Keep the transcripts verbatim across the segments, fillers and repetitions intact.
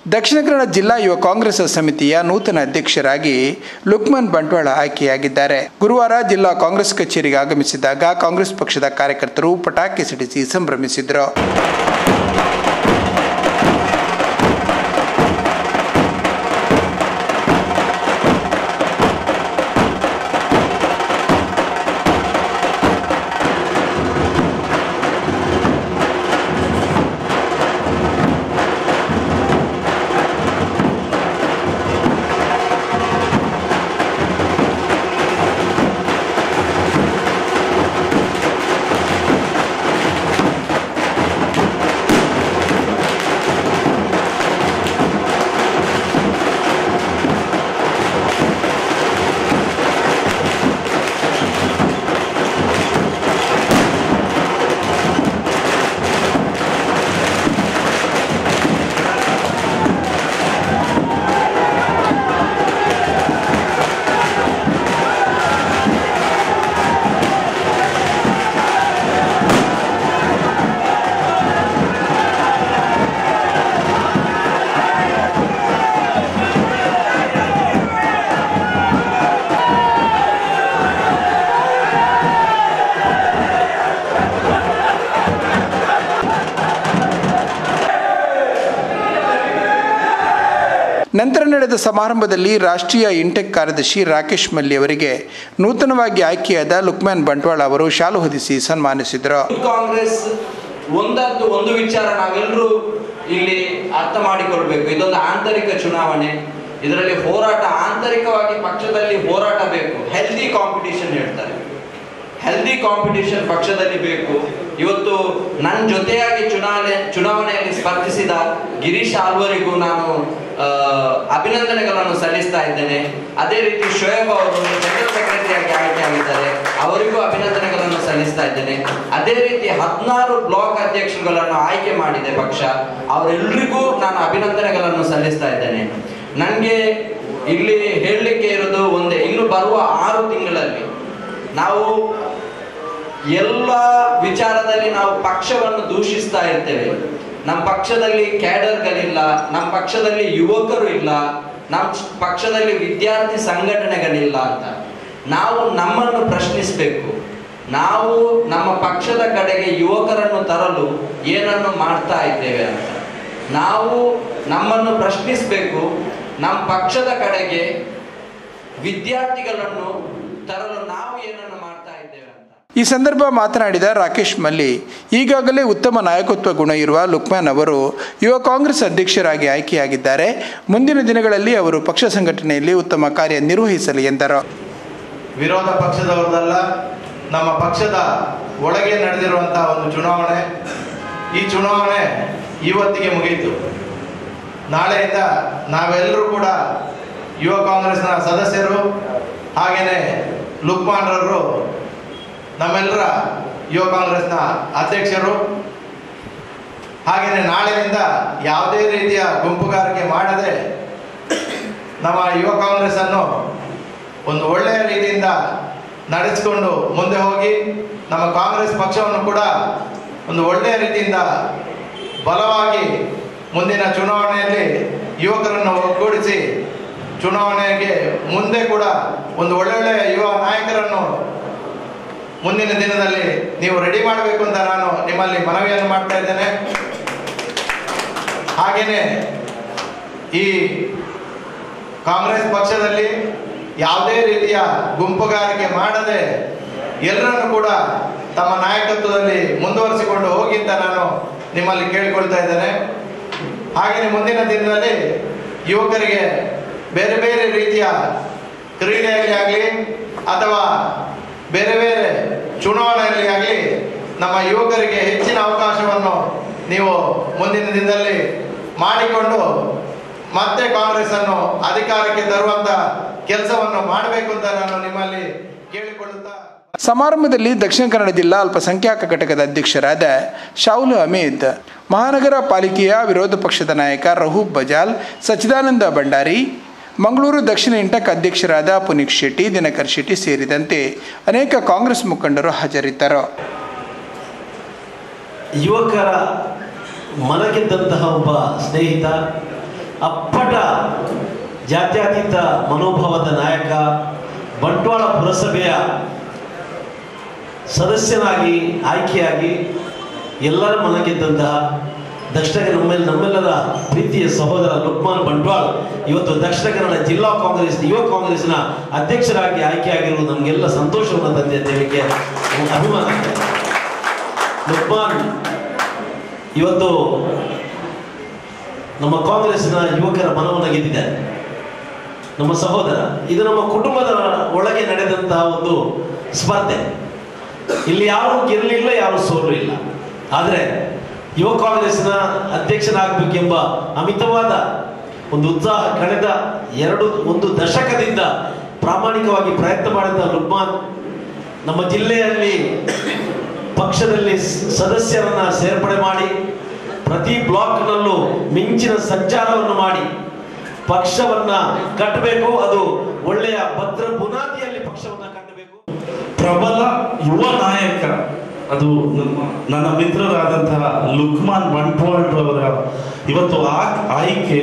ದಕ್ಷಿಣ ಕನ್ನಡ ಜಿಲ್ಲಾ ಯುವ ಕಾಂಗ್ರೆಸ್ ಸಮಿತಿಯ ನೂತನ ಅಧ್ಯಕ್ಷರಾಗಿ ಲುಕ್ಮನ್ ಬಂಟ್ವಾಳ ಆಯ್ಕೆಯಾಗಿದ್ದಾರೆ. ಗುರುವಾರ ಜಿಲ್ಲಾ ಕಾಂಗ್ರೆಸ್ ಕಚೇರಿಗೆ ಆಗಮಿಸಿದಾಗ ಕಾಂಗ್ರೆಸ್ ಪಕ್ಷದ ಕಾರ್ಯಕರ್ತರು ಪಟಾಕಿ ಸಿಡಿಸಿ ಸಂಭ್ರಮಿಸಿದರು. ನಂತರ ನಡೆದ ಸಮಾರಂಭದಲ್ಲಿ ರಾಷ್ಟ್ರೀಯ ಇಂಟೆಕ್ ಕಾರ್ಯದರ್ಶಿ ರಾಕೇಶ್ ಮಲ್ಲಿ ಅವರಿಗೆ ನೂತನವಾಗಿ ಆಯ್ಕೆಯಾದ ಲುಕ್ಮನ್ ಬಂಟ್ವಾಳ ಅವರು ಶಾಲು ಹೊದಿಸಿ ಸನ್ಮಾನಿಸಿದರು. ಕಾಂಗ್ರೆಸ್ ಒಂದದ್ದು ಒಂದು ವಿಚಾರ ನಾವೆಲ್ಲರೂ ಇಲ್ಲಿ ಅರ್ಥ ಮಾಡಿಕೊಳ್ಬೇಕು. ಇದೊಂದು ಆಂತರಿಕ ಚುನಾವಣೆ. ಇದರಲ್ಲಿ ಹೋರಾಟ, ಆಂತರಿಕವಾಗಿ ಪಕ್ಷದಲ್ಲಿ ಹೋರಾಟ ಬೇಕು. ಹೆಲ್ದಿ ಕಾಂಪಿಟಿಷನ್ ಹೇಳ್ತಾರೆ. ಹೆಲ್ದಿ ಕಾಂಪಿಟಿಷನ್ ಪಕ್ಷದಲ್ಲಿ ಬೇಕು. ಇವತ್ತು ನನ್ನ ಜೊತೆಯಾಗಿ ಚುನಾವಣೆ ಚುನಾವಣೆಯಲ್ಲಿ ಸ್ಪರ್ಧಿಸಿದ ಗಿರೀಶ್ ಆಲ್ವರಿಗೂ ನಾನು ಅಭಿನಂದನೆಗಳನ್ನು ಸಲ್ಲಿಸ್ತಾ ಇದ್ದೇನೆ. ಅದೇ ರೀತಿ ಶೋಯಬ್ ಅವರು ಜನರಲ್ ಸೆಕ್ರೆಟರಿಯಾಗಿ ಆಯ್ಕೆ ಆಗಿದ್ದಾರೆ, ಅವರಿಗೂ ಅಭಿನಂದನೆಗಳನ್ನು ಸಲ್ಲಿಸ್ತಾ ಇದ್ದೇನೆ. ಅದೇ ರೀತಿ ಹದಿನಾರು ಬ್ಲಾಕ್ ಅಧ್ಯಕ್ಷರುಗಳನ್ನು ಆಯ್ಕೆ ಮಾಡಿದೆ ಪಕ್ಷ, ಅವರೆಲ್ಲರಿಗೂ ನಾನು ಅಭಿನಂದನೆಗಳನ್ನು ಸಲ್ಲಿಸ್ತಾ ಇದ್ದೇನೆ. ನನಗೆ ಇಲ್ಲಿ ಹೇಳಲಿಕ್ಕೆ ಇರೋದು ಒಂದೇ, ಇನ್ನು ಬರುವ ಆರು ತಿಂಗಳಲ್ಲಿ ನಾವು ಎಲ್ಲ ವಿಚಾರದಲ್ಲಿ ನಾವು ಪಕ್ಷವನ್ನು ದೂಷಿಸ್ತಾ ಇರ್ತೇವೆ. ನಮ್ಮ ಪಕ್ಷದಲ್ಲಿ ಕ್ಯಾಡರ್ಗಳಿಲ್ಲ, ನಮ್ಮ ಪಕ್ಷದಲ್ಲಿ ಯುವಕರು ಇಲ್ಲ, ನಮ್ಮ ಪಕ್ಷದಲ್ಲಿ ವಿದ್ಯಾರ್ಥಿ ಸಂಘಟನೆಗಳಿಲ್ಲ ಅಂತ ನಾವು ನಮ್ಮನ್ನು ಪ್ರಶ್ನಿಸಬೇಕು. ನಾವು ನಮ್ಮ ಪಕ್ಷದ ಕಡೆಗೆ ಯುವಕರನ್ನು ತರಲು ಏನನ್ನು ಮಾಡ್ತಾ ಇದ್ದೇವೆ ಅಂತ ನಾವು ನಮ್ಮನ್ನು ಪ್ರಶ್ನಿಸಬೇಕು. ನಮ್ಮ ಪಕ್ಷದ ಕಡೆಗೆ ವಿದ್ಯಾರ್ಥಿಗಳನ್ನು ತರಲು ನಾವು ಏನನ್ನು ಮಾಡ್ತಾ ಇದ್ದೇವೆ ಅಂತ. ಈ ಸಂದರ್ಭ ಮಾತನಾಡಿದ ರಾಕೇಶ್ ಮಲ್ಲಿ, ಈಗಾಗಲೇ ಉತ್ತಮ ನಾಯಕತ್ವ ಗುಣ ಇರುವ ಲುಕ್ಮನ್ ಅವರು ಯುವ ಕಾಂಗ್ರೆಸ್ ಅಧ್ಯಕ್ಷರಾಗಿ ಆಯ್ಕೆಯಾಗಿದ್ದಾರೆ. ಮುಂದಿನ ದಿನಗಳಲ್ಲಿ ಅವರು ಪಕ್ಷ ಸಂಘಟನೆಯಲ್ಲಿ ಉತ್ತಮ ಕಾರ್ಯ ನಿರ್ವಹಿಸಲಿ ಎಂದರು. ವಿರೋಧ ಪಕ್ಷದವರದಲ್ಲ, ನಮ್ಮ ಪಕ್ಷದ ಒಳಗೆ ನಡೆದಿರುವಂತಹ ಒಂದು ಚುನಾವಣೆ. ಈ ಚುನಾವಣೆ ಇವತ್ತಿಗೆ ಮುಗಿಯಿತು. ನಾಳೆಯಿಂದ ನಾವೆಲ್ಲರೂ ಕೂಡ ಯುವ ಕಾಂಗ್ರೆಸ್ನ ಸದಸ್ಯರು, ಹಾಗೆಯೇ ಲುಕ್ಮಾನ್ರವರು ನಮ್ಮೆಲ್ಲರ ಯುವ ಕಾಂಗ್ರೆಸ್ನ ಅಧ್ಯಕ್ಷರು. ಹಾಗೆಯೇ ನಾಳೆಯಿಂದ ಯಾವುದೇ ರೀತಿಯ ಗುಂಪುಗಾರಿಕೆ ಮಾಡದೆ ನಮ್ಮ ಯುವ ಕಾಂಗ್ರೆಸ್ ಅನ್ನು ಒಂದು ಒಳ್ಳೆಯ ರೀತಿಯಿಂದ ನಡೆಸಿಕೊಂಡು ಮುಂದೆ ಹೋಗಿ ನಮ್ಮ ಕಾಂಗ್ರೆಸ್ ಪಕ್ಷವನ್ನು ಕೂಡ ಒಂದು ಒಳ್ಳೆಯ ರೀತಿಯಿಂದ ಬಲವಾಗಿ ಮುಂದಿನ ಚುನಾವಣೆಯಲ್ಲಿ ಯುವಕರನ್ನು ಒಗ್ಗೂಡಿಸಿ ಚುನಾವಣೆಗೆ ಮುಂದೆ ಕೂಡ ಒಂದು ಒಳ್ಳೊಳ್ಳೆಯ ಯುವ ನಾಯಕರನ್ನು ಮುಂದಿನ ದಿನದಲ್ಲಿ ನೀವು ರೆಡಿ ಮಾಡಬೇಕು ಅಂತ ನಾನು ನಿಮ್ಮಲ್ಲಿ ಮನವಿಯನ್ನು ಮಾಡ್ತಾ ಇದ್ದೇನೆ. ಹಾಗೆಯೇ ಈ ಕಾಂಗ್ರೆಸ್ ಪಕ್ಷದಲ್ಲಿ ಯಾವುದೇ ರೀತಿಯ ಗುಂಪುಗಾರಿಕೆ ಮಾಡದೆ ಎಲ್ಲರನ್ನು ಕೂಡ ತಮ್ಮ ನಾಯಕತ್ವದಲ್ಲಿ ಮುಂದುವರಿಸಿಕೊಂಡು ಹೋಗಿ ಅಂತ ನಾನು ನಿಮ್ಮಲ್ಲಿ ಕೇಳಿಕೊಳ್ತಾ ಇದ್ದೇನೆ. ಹಾಗೆಯೇ ಮುಂದಿನ ದಿನದಲ್ಲಿ ಯುವಕರಿಗೆ ಬೇರೆ ಬೇರೆ ರೀತಿಯ ಕ್ರೀಡೆಯಲ್ಲಿ ಆಗಲಿ ಅಥವಾ ಬೇರೆ ಬೇರೆ ಚುನಾವಣೆಯಲ್ಲಿ ಆಗಲಿ ನಮ್ಮ ಯುವಕರಿಗೆ ಹೆಚ್ಚಿನ ಅವಕಾಶವನ್ನು ನೀವು ಮುಂದಿನ ದಿನದಲ್ಲಿ ಮಾಡಿಕೊಂಡು ಮತ್ತೆ ಕಾಂಗ್ರೆಸ್ ಅನ್ನು ಅಧಿಕಾರಕ್ಕೆ ತರುವಂತ ಕೆಲಸವನ್ನು ಮಾಡಬೇಕು ಅಂತ ನಾನು ನಿಮ್ಮಲ್ಲಿ ಕೇಳಿಕೊಳ್ಳುತ್ತಾ. ಸಮಾರಂಭದಲ್ಲಿ ದಕ್ಷಿಣ ಕನ್ನಡ ಜಿಲ್ಲಾ ಅಲ್ಪಸಂಖ್ಯಾತ ಘಟಕದ ಅಧ್ಯಕ್ಷರಾದ ಶಾಹುಲ್ ಹಮೀದ್, ಮಹಾನಗರ ಪಾಲಿಕೆಯ ವಿರೋಧ ಪಕ್ಷದ ನಾಯಕ ರಹೂಬ್ ಬಜಾಲ್, ಸಚ್ಚಿದಾನಂದ ಭಂಡಾರಿ, ಮಂಗಳೂರು ದಕ್ಷಿಣ ಇಂಟಕ್ ಅಧ್ಯಕ್ಷರಾದ ಪುನೀತ್ ಶೆಟ್ಟಿ, ದಿನಕರ್ ಶೆಟ್ಟಿ ಸೇರಿದಂತೆ ಅನೇಕ ಕಾಂಗ್ರೆಸ್ ಮುಖಂಡರು ಹಾಜರಿದ್ದರು. ಯುವಕರ ಮನಗೆದ್ದಂತಹ ಒಬ್ಬ ಸ್ನೇಹಿತ, ಅಪ್ಪಟ ಜಾತ್ಯತೀತ ಮನೋಭಾವದ ನಾಯಕ, ಬಂಟ್ವಾಳ ಪುರಸಭೆಯ ಸದಸ್ಯನಾಗಿ ಆಯ್ಕೆಯಾಗಿ ಎಲ್ಲರ ಮನ ಗೆದ್ದಂತಹ ದಕ್ಷಿಣ ನಮ್ಮೆಲ್ಲ ನಮ್ಮೆಲ್ಲರ ಪ್ರೀತಿಯ ಸಹೋದರ ಲುಕ್ಮಾನ್ ಬಂಟ್ವಾಳ್ ಇವತ್ತು ದಕ್ಷಿಣ ಕನ್ನಡ ಜಿಲ್ಲಾ ಕಾಂಗ್ರೆಸ್ ಯುವ ಕಾಂಗ್ರೆಸ್ನ ಅಧ್ಯಕ್ಷರಾಗಿ ಆಯ್ಕೆಯಾಗಿರುವುದು ನಮಗೆಲ್ಲ ಸಂತೋಷವನ್ನು ತಂದೆ ಅಂತ ಹೇಳಿಕೆ ಅಭಿಮಾನ. ಲುಕ್ಮಾನ್ ಇವತ್ತು ನಮ್ಮ ಕಾಂಗ್ರೆಸ್ನ ಯುವಕರ ಮನವನ್ನು ಗೆದ್ದಿದ್ದಾರೆ. ನಮ್ಮ ಸಹೋದರ, ಇದು ನಮ್ಮ ಕುಟುಂಬದ ಒಳಗೆ ನಡೆದಂತಹ ಒಂದು ಸ್ಪರ್ಧೆ. ಇಲ್ಲಿ ಯಾರು ಗೆಲ್ಲಲಿಲ್ಲ, ಯಾರು ಸೋಲು ಇಲ್ಲ. ಆದರೆ ಯುವ ಕಾಂಗ್ರೆಸ್ನ ಅಧ್ಯಕ್ಷನಾಗಬೇಕೆಂಬ ಅಮಿತವಾದ ಒಂದು ಉತ್ಸಾಹ ಕಳೆದ ಎರಡು ಒಂದು ದಶಕದಿಂದ ಪ್ರಾಮಾಣಿಕವಾಗಿ ಪ್ರಯತ್ನ ಮಾಡಿದ ಲುಕ್ಮಾನ್ ನಮ್ಮ ಜಿಲ್ಲೆಯಲ್ಲಿ ಪಕ್ಷದಲ್ಲಿ ಸದಸ್ಯರನ್ನ ಸೇರ್ಪಡೆ ಮಾಡಿ ಪ್ರತಿ ಬ್ಲಾಕ್ನಲ್ಲೂ ಮಿಂಚಿನ ಸಂಚಾರವನ್ನು ಮಾಡಿ ಪಕ್ಷವನ್ನ ಕಟ್ಟಬೇಕು. ಅದು ಒಳ್ಳೆಯ ಭದ್ರ ಬುನಾದಿಯಲ್ಲಿ ಪಕ್ಷವನ್ನ ಕಟ್ಟಬೇಕು. ಪ್ರಬಲ ಯುವ ನಾಯಕ, ಅದು ನನ್ನ ಮಿತ್ರರಾದಂತಹ ಲುಕ್ಮಾನ್ ಬಂಟ್ವಾಳ್ ಅವರ ಇವತ್ತು ಆ ಆಯ್ಕೆ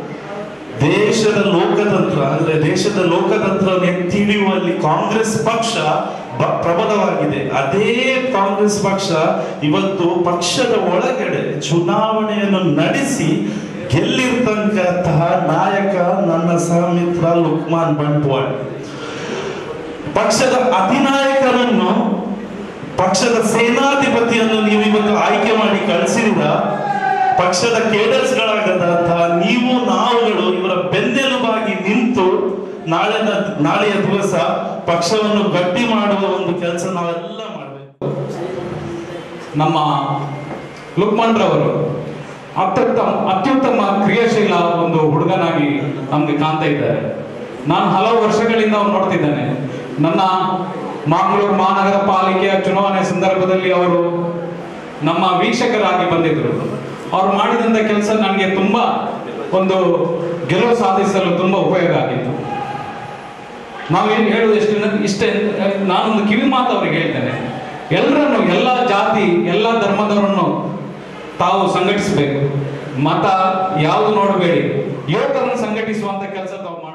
ದೇಶದ ಲೋಕತಂತ್ರ ಅಂದ್ರೆ ದೇಶದ ಲೋಕತಂತ್ರ ಎತ್ತಿ ಹಿಡಿಯುವಲ್ಲಿ ಕಾಂಗ್ರೆಸ್ ಪಕ್ಷ ಪ್ರಬಲವಾಗಿದೆ. ಅದೇ ಕಾಂಗ್ರೆಸ್ ಪಕ್ಷ ಇವತ್ತು ಪಕ್ಷದ ಒಳಗಡೆ ಚುನಾವಣೆಯನ್ನು ನಡೆಸಿ ಗೆಲ್ಲಿರ್ತಕ್ಕಂತಹ ನಾಯಕ ನನ್ನ ಸಹಮಿತ್ರ ಲುಕ್ಮಾನ್ ಬಂಟ್ವಾಳ್. ಪಕ್ಷದ ಅಧಿನಾಯಕರನ್ನು, ಪಕ್ಷದ ಸೇನಾಧಿಪತಿಯನ್ನು ನೀವು ಇವತ್ತು ಆಯ್ಕೆ ಮಾಡಿ ಕಳಿಸಿದ ಪಕ್ಷದ ಕೇಡರ್ಸ್ಗಳಾಗದಂತಹ ನೀವು ನಾವುಗಳು ಇವರ ಬೆನ್ನೆಲುಬಾಗಿ ನಿಂತು ನಾಳೆ ನಾಳೆಯ ದಿವಸ ಪಕ್ಷವನ್ನು ಗಟ್ಟಿ ಮಾಡುವ ಒಂದು ಕೆಲಸ ನಾವೆಲ್ಲ ಮಾಡಬೇಕು. ನಮ್ಮ ಲುಕ್ಮಾನ್ ರವರು ಅತ್ಯುತ್ತಮ ಅತ್ಯುತ್ತಮ ಕ್ರಿಯಾಶೀಲ ಒಂದು ಹುಡುಗನಾಗಿ ನಮ್ಗೆ ಕಾಣ್ತಾ ಇದ್ದಾರೆ. ನಾನು ಹಲವು ವರ್ಷಗಳಿಂದ ಅವ್ರು ನೋಡ್ತಿದ್ದೇನೆ. ನನ್ನ ಮಂಗಳೂರು ಮಹಾನಗರ ಪಾಲಿಕೆಯ ಚುನಾವಣೆ ಸಂದರ್ಭದಲ್ಲಿ ಅವರು ನಮ್ಮ ವೀಕ್ಷಕರಾಗಿ ಬಂದಿದ್ರು. ಅವ್ರು ಮಾಡಿದಂಥ ಕೆಲಸ ನನಗೆ ತುಂಬ ಒಂದು ಗೆಲುವು ಸಾಧಿಸಲು ತುಂಬ ಉಪಯೋಗ ಆಗಿತ್ತು. ನಾವೇನು ಹೇಳುವುದು ಎಷ್ಟು ಇಷ್ಟೇ, ನಾನೊಂದು ಕಿವಿ ಮಾತು ಅವ್ರಿಗೆ ಹೇಳ್ತೇನೆ. ಎಲ್ಲರನ್ನು, ಎಲ್ಲ ಜಾತಿ, ಎಲ್ಲ ಧರ್ಮದವರನ್ನು ತಾವು ಸಂಘಟಿಸಬೇಕು. ಮತ ಯಾವುದು ನೋಡಬೇಡಿ, ಯುವಕರನ್ನು ಸಂಘಟಿಸುವಂತ ಕೆಲಸ ತಾವು